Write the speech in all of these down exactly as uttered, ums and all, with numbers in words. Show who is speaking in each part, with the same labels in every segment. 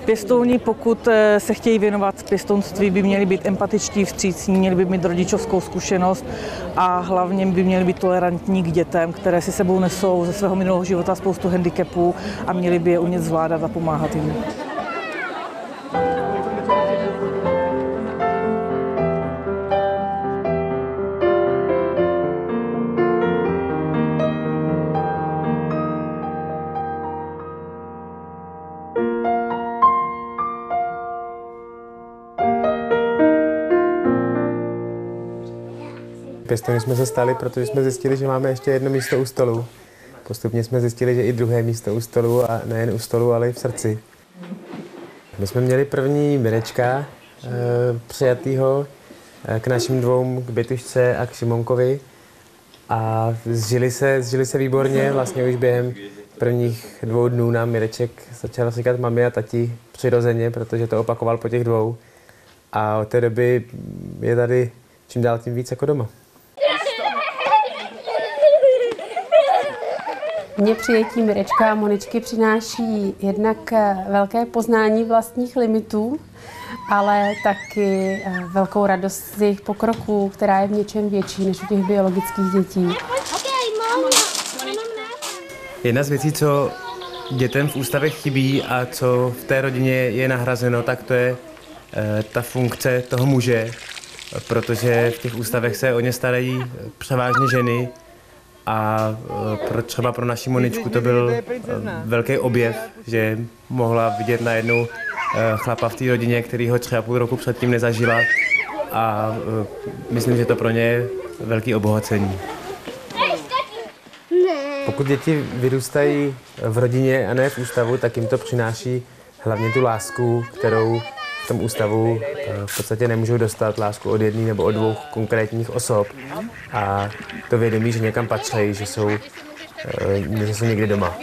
Speaker 1: Pěstouni, pokud se chtějí věnovat pěstounství, by měli být empatičtí, vstřícní, měli by mít rodičovskou zkušenost a hlavně by měli být tolerantní k dětem, které si sebou nesou ze svého minulého života spoustu handicapů a měli by je umět zvládat a pomáhat jim.
Speaker 2: Pěstouni jsme se stali, protože jsme zjistili, že máme ještě jedno místo u stolu. Postupně jsme zjistili, že i druhé místo u stolu a nejen u stolu, ale i v srdci. My jsme měli první Mirečka e, přijatýho e, k našim dvou, k Bětušce a k Šimonkovi. A zžili se, zžili se výborně, vlastně už během prvních dvou dnů nám Mireček začal říkat mami a tati přirozeně, protože to opakoval po těch dvou. A od té doby je tady čím dál tím víc jako doma.
Speaker 3: Mně přijetí Mirečka a Moničky přináší jednak velké poznání vlastních limitů, ale taky velkou radost z jejich pokroků, která je v něčem větší než u těch biologických dětí.
Speaker 2: Jedna z věcí, co dětem v ústavech chybí a co v té rodině je nahrazeno, tak to je e, ta funkce toho muže, protože v těch ústavech se o ně starají převážně ženy. A pro, třeba pro naši Moničku to byl velký objev, že mohla vidět najednou chlapa v té rodině, který ho třeba půl roku předtím nezažila. A myslím, že to pro ně je velký obohacení. Pokud děti vyrůstají v rodině a ne v ústavu, tak jim to přináší hlavně tu lásku, kterou v tom ústavu v podstatě nemůžou dostat, lásku od jedné nebo od dvou konkrétních osob. A to vědomí, že někam patří, že jsou, že jsou někde doma.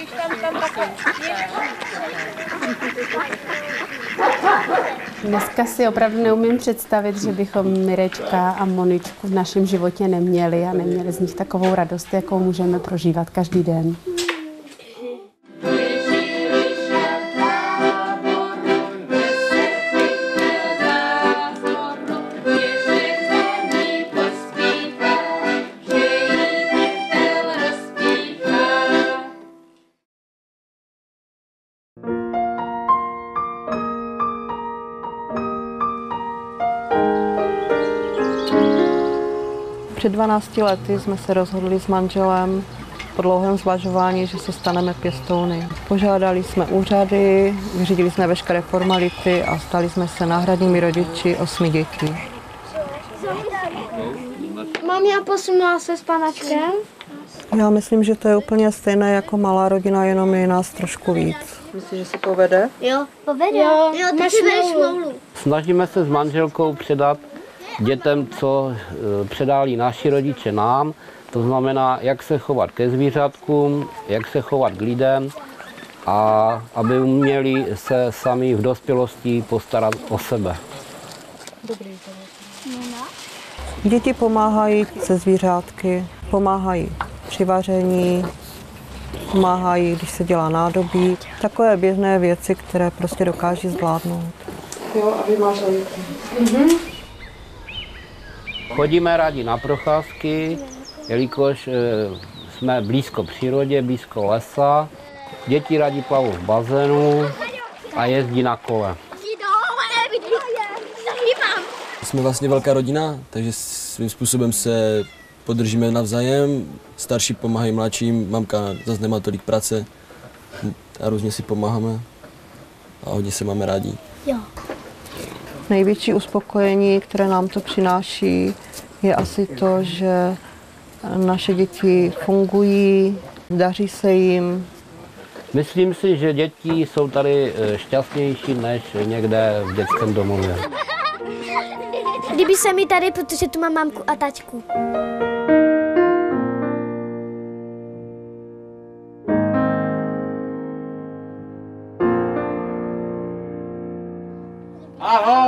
Speaker 3: Dneska si opravdu neumím představit, že bychom Mirečka a Moničku v našem životě neměli a neměli z nich takovou radost, jakou můžeme prožívat každý den.
Speaker 4: Před dvanácti lety jsme se rozhodli s manželem po dlouhém zvažování, že se staneme pěstouny. Požádali jsme úřady, vyřídili jsme veškeré formality a stali jsme se náhradními rodiči osmi dětí.
Speaker 5: Mami, a posunula se s panačkem?
Speaker 4: Já myslím, že to je úplně stejné jako malá rodina, jenom je nás trošku víc. Myslíš, že se povede?
Speaker 5: Jo, povede. Jo, jo, ty si bereš smlouvlu.
Speaker 6: Snažíme se s manželkou předat dětem, co předali naši rodiče nám, to znamená, jak se chovat ke zvířatkům, jak se chovat k lidem a aby uměli se sami v dospělosti postarat o sebe.
Speaker 4: Děti pomáhají se zvířátky, pomáhají při vaření, pomáhají, když se dělá nádobí. Takové běžné věci, které prostě dokáží zvládnout. Jo, a vy máš mm-hmm.
Speaker 6: Chodíme rádi na procházky, jelikož e, jsme blízko přírodě, blízko lesa. Děti rádi plavou v bazénu a jezdí na kole.
Speaker 7: Jsme vlastně velká rodina, takže svým způsobem se podržíme navzájem. Starší pomáhají mladším, mamka zase nemá tolik práce a různě si pomáháme a hodně se máme rádi.
Speaker 5: Jo.
Speaker 4: Největší uspokojení, které nám to přináší, je asi to, že naše děti fungují, daří se jim.
Speaker 6: Myslím si, že děti jsou tady šťastnější než někde v dětském domově.
Speaker 5: Líbí se mi tady, protože tu mám mamku a taťku.
Speaker 8: Ahoj!